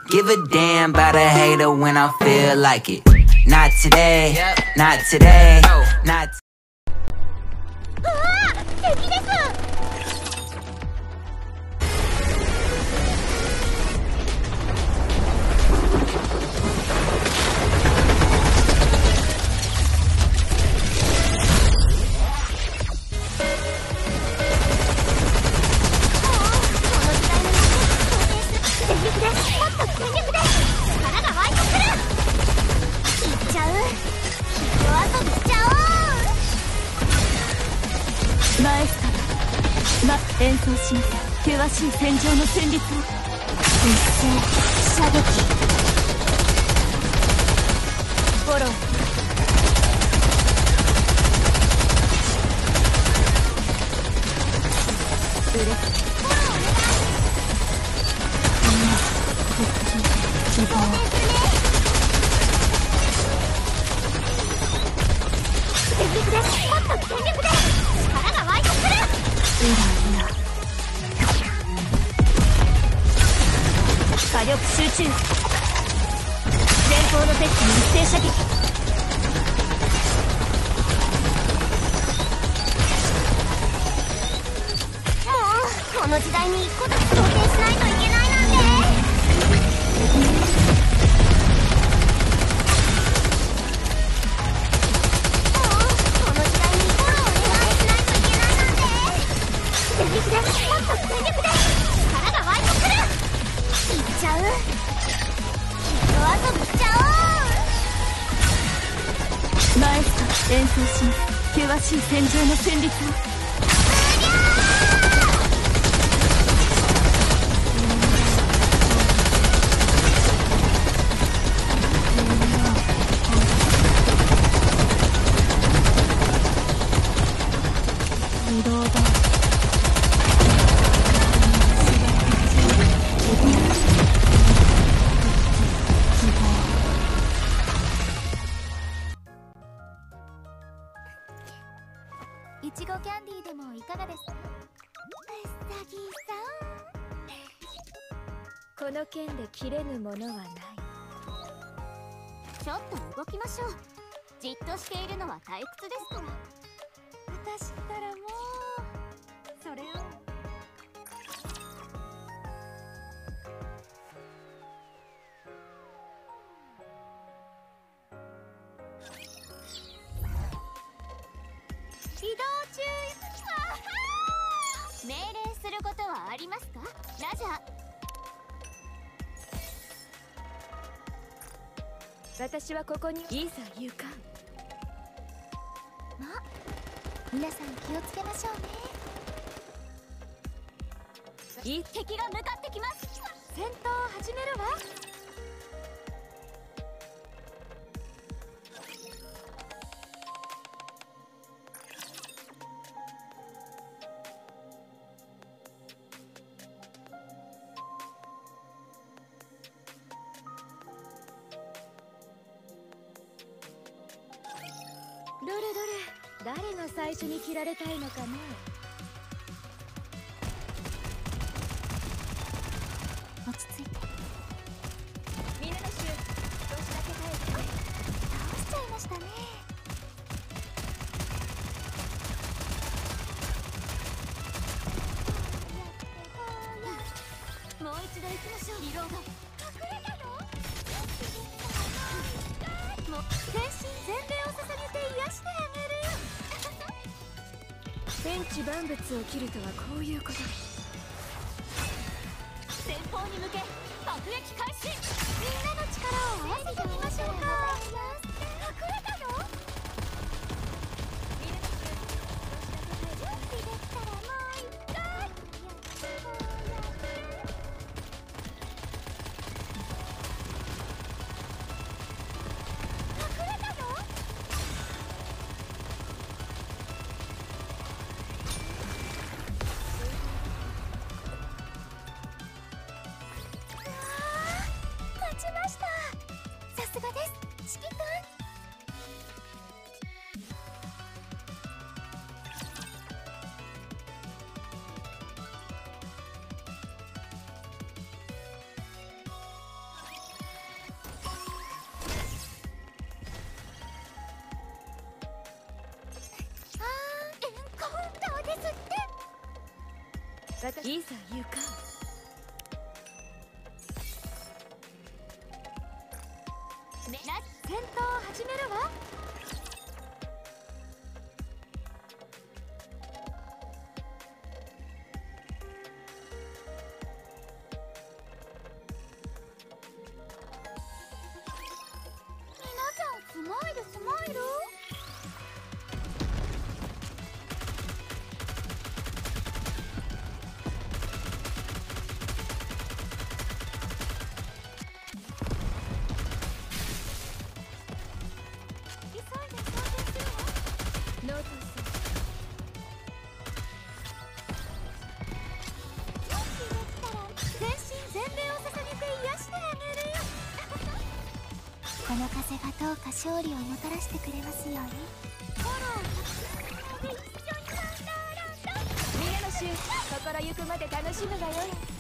give a damn about a hater when I feel like it. Not today, not today, not today. うわー、敵です。 演奏します。険しい戦場の旋律を。一斉射撃。フォロー。嬉しい。希望。全力です。もっと全力です。力が湧いてくる。火力集中。前方の敵に一斉射撃。もうこの時代に一個だけ貢献しないといけないなんて。演奏します。険しい戦場の旋律を。 いちごキャンディーでもいかがですか？うさぎさん、 この剣で切れぬものはない。 ちょっと動きましょう。じっとしているのは退屈ですから。私ったらもうそれを。移動中。命令することはありますか？ラジャー。私はここにいざ勇敢。 まあ皆さん気をつけましょうね。敵が向かってきます。 戦闘を始めるわ。どれどれ、誰が最初に切られたいのかね。 落ち着いて。 ミネノシュ、少しだけ耐えて。 倒しちゃいましたね。もう一度行きましょう。リロード。隠れたの？もう全身全霊を捧げて癒してあげるよ。 天地万物を切るとはこういうこと。 前方に向け爆撃開始。みんなの力を合わせてみましょうか。隠れたの？準備できたらもう一回。隠れたの？ いざ行かん。戦闘を始めるわ。 皆さんスマイルスマイル。 ノートス全身全霊を捧げて癒してあげるよ。この風がどうか勝利をもたらしてくれますように。 峰の衆、心ゆくまで楽しむがよい。